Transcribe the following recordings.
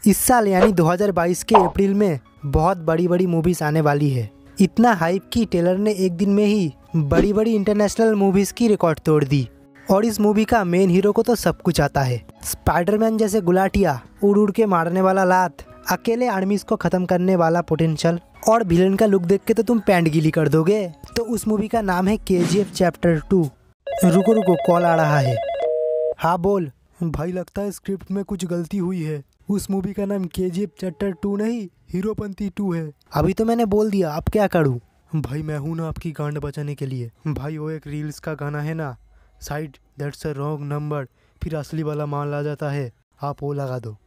इस साल यानी 2022 के अप्रैल में बहुत बड़ी बड़ी मूवीज आने वाली है। इतना हाइप की टेलर ने एक दिन में ही बड़ी बड़ी इंटरनेशनल मूवीज की रिकॉर्ड तोड़ दी। और इस मूवी का मेन हीरो को तो सब कुछ आता है। स्पाइडरमैन जैसे गुलाटिया, उड़ उड़ के मारने वाला लात, अकेले आर्मीज को खत्म करने वाला पोटेंशियल, और विलन का लुक देख के तो तुम पैंट गीली कर दोगे। तो उस मूवी का नाम है KGF चैप्टर 2। रुको रुको, कॉल आ रहा है। हाँ बोल भाई, लगता है स्क्रिप्ट में कुछ गलती हुई है। उस मूवी का नाम KGF चैप्टर 2 नहीं, हीरोपंती 2 है। अभी तो मैंने बोल दिया, अब क्या करूँ? भाई मैं हूँ ना आपकी गांड बचाने के लिए। भाई वो एक रील्स का गाना है ना, side that's a wrong number, फिर असली वाला मान आ जाता है, आप वो लगा दो।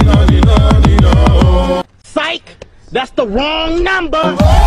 Psych! That's the wrong number!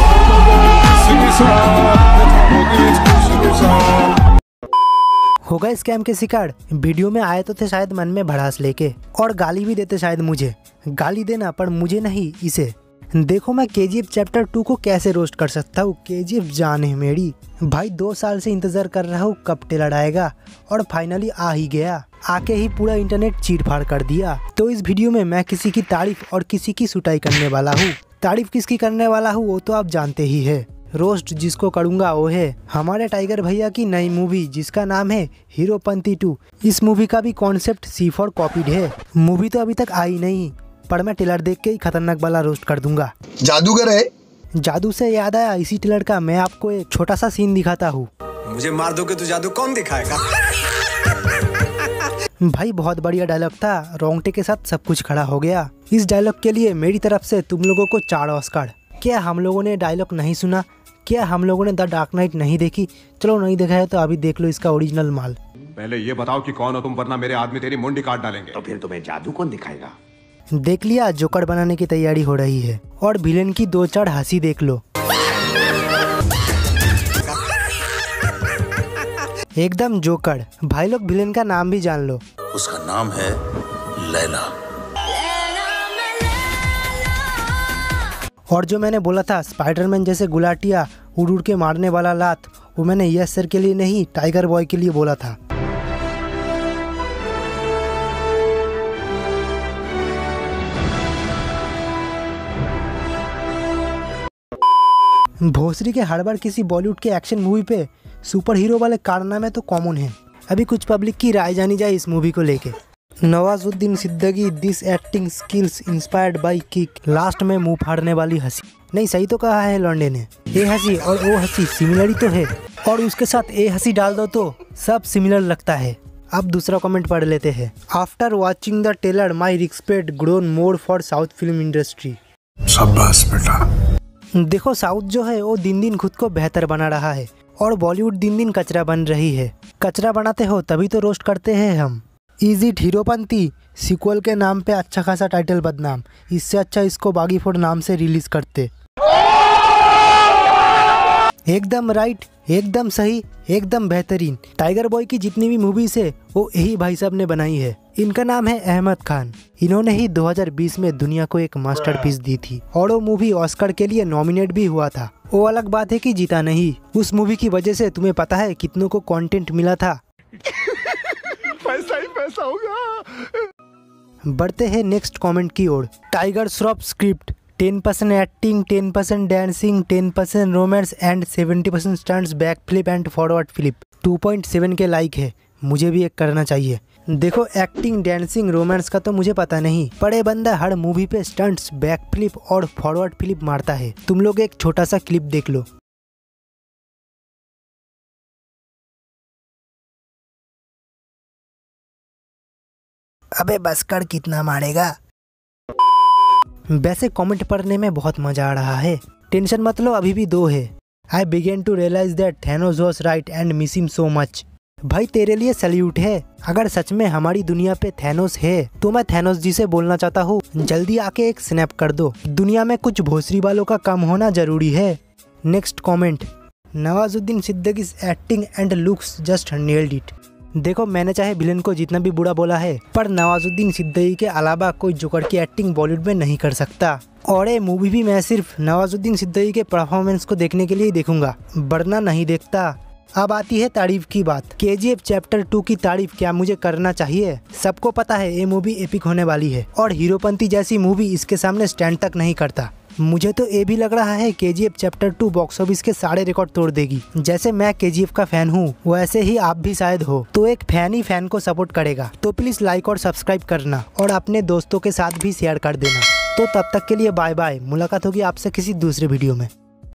हो गए स्कैम के शिकार। वीडियो में आए तो थे शायद मन में भड़ास लेके, और गाली भी देते शायद मुझे। गाली देना पर मुझे नहीं, इसे। देखो मैं KGF चैप्टर 2 को कैसे रोस्ट कर सकता हूँ। KGF जान है मेरी। भाई 2 साल से इंतजार कर रहा हूँ कब टेलर आएगा, और फाइनली आ ही गया। आके ही पूरा इंटरनेट चीर फाड़ कर दिया। तो इस वीडियो में मैं किसी की तारीफ और किसी की सुटाई करने वाला हूँ। तारीफ किसकी करने वाला हूँ वो तो आप जानते ही है। रोस्ट जिसको करूँगा वो है हमारे टाइगर भैया की नई मूवी जिसका नाम है हीरोपंती 2। इस मूवी का भी कॉन्सेप्ट C4 कॉपीड है। मूवी तो अभी तक आई नहीं, पर मैं टेलर देख के ही खतरनाक वाला रोस्ट कर दूंगा। जादूगर है। जादू से याद आया, इसी टेलर का मैं आपको एक छोटा सा सीन दिखाता हूँ। मुझे मार दोगे तो जादू कौन दिखाएगा? भाई बहुत बढ़िया डायलॉग था, रोंगटे के साथ सब कुछ खड़ा हो गया। इस डायलॉग के लिए मेरी तरफ से तुम लोगों को 4 ऑस्कर। क्या हम लोगों ने डायलॉग नहीं सुना? क्या हम लोगों ने द डार्क नाइट नहीं देखी? चलो नहीं देखा है तो अभी देख लो इसका ओरिजिनल माल। पहले ये बताओ कि कौन हो तुम, वरना मेरे आदमी तेरी मुंडी काट डालेंगे। तो फिर तुम्हें जादू कौन दिखाएगा? देख लिया, जोकर बनाने की तैयारी हो रही है। और विलेन की 2-4 हंसी देख लो, एकदम जोकर। भाई लोग विलेन का नाम भी जान लो, उसका नाम है लैला। और जो मैंने बोला था स्पाइडरमैन जैसे गुलाटिया, उड़ उड़ के मारने वाला लात, वो मैंने यस सर के लिए नहीं, टाइगर बॉय के लिए बोला था। भोसरी के हर बार किसी बॉलीवुड के एक्शन मूवी पे सुपर हीरो वाले कारनामे तो कॉमन है। अभी कुछ पब्लिक की राय जानी जाए इस मूवी को लेके। Nawazuddin Siddiqui this acting skills inspired by Kick. Last में मुंह फाड़ने वाली हंसी। नहीं, सही तो कहा है लौंडे ने। ये हंसी और वो हंसी सिमिलर ही तो है, और उसके साथ ये हंसी डाल दो तो सब सिमिलर लगता है। अब दूसरा कमेंट पढ़ लेते हैं। After watching the trailer my respect grown more for south film industry. शाबाश बेटा। देखो साउथ जो है वो दिन दिन खुद को बेहतर बना रहा है, और बॉलीवुड दिन दिन कचरा बन रही है। कचरा बनाते हो तभी तो रोस्ट करते हैं हम। Is it Heropanti? सीक्वल के नाम पे अच्छा खासा टाइटल बदनाम। इससे अच्छा इसको बागी फोड़ नाम से रिलीज करते। एकदम राइट, एकदम सही, एकदम बेहतरीन। टाइगर बॉय की जितनी भी मूवीज है वो यही भाई साहब ने बनाई है। इनका नाम है अहमद खान। इन्होंने ही 2020 में दुनिया को एक मास्टरपीस दी थी, और वो मूवी ऑस्कर के लिए नॉमिनेट भी हुआ था। वो अलग बात है कि जीता नहीं। उस मूवी की वजह से तुम्हें पता है कितनों को कंटेंट मिला था। पैसा ही पैसा होगा। बढ़ते हैं नेक्स्ट कमेंट की ओर। Tiger Shroff script 10% acting, 10% dancing, 10% romance and 70% stunts, back flip and forward flip. 2.7 के लाइक है। मुझे भी एक करना चाहिए। देखो एक्टिंग, डांसिंग, रोमांस का तो मुझे पता नहीं, पर ये बंदा हर मूवी पे स्टंट्स, बैक फ्लिप और फॉरवर्ड फ्लिप मारता है। तुम लोग एक छोटा सा क्लिप देख लो। अबे बस कर, कितना मारेगा? वैसे कमेंट पढ़ने में बहुत मजा आ रहा है। टेंशन मत लो, अभी भी 2 है। I began to realize that Thanos was right and miss him so much. भाई तेरे लिए सल्यूट है। अगर सच में हमारी दुनिया पे थैनोस है तो मैं थैनोस जी से बोलना चाहता हूँ, जल्दी आके एक स्नैप कर दो। दुनिया में कुछ भोसरी वालों का कम होना जरूरी है। Next comment. Nawazuddin Siddiqui acting and looks just nailed it. देखो मैंने चाहे विलेन को जितना भी बुरा बोला है, पर नवाजुद्दीन सिद्दीकी के अलावा कोई जोकर की एक्टिंग बॉलीवुड में नहीं कर सकता। और ये मूवी भी मैं सिर्फ नवाजुद्दीन सिद्दीकी के परफॉर्मेंस को देखने के लिए ही देखूंगा, वरना नहीं देखता। अब आती है तारीफ की बात। केजीएफ चैप्टर 2 की तारीफ क्या मुझे करना चाहिए? सबको पता है ये मूवी एपिक होने वाली है और हीरोपंती जैसी मूवी इसके सामने स्टैंड तक नहीं करता। मुझे तो ये भी लग रहा है केजीएफ चैप्टर 2 बॉक्स ऑफिस के सारे रिकॉर्ड तोड़ देगी। जैसे मैं केजीएफ का फैन हूँ वैसे ही आप भी शायद हो, तो एक फैन ही फैन को सपोर्ट करेगा। तो प्लीज लाइक और सब्सक्राइब करना और अपने दोस्तों के साथ भी शेयर कर देना। तो तब तक के लिए बाय बाय, मुलाकात होगी आपसे किसी दूसरे वीडियो में।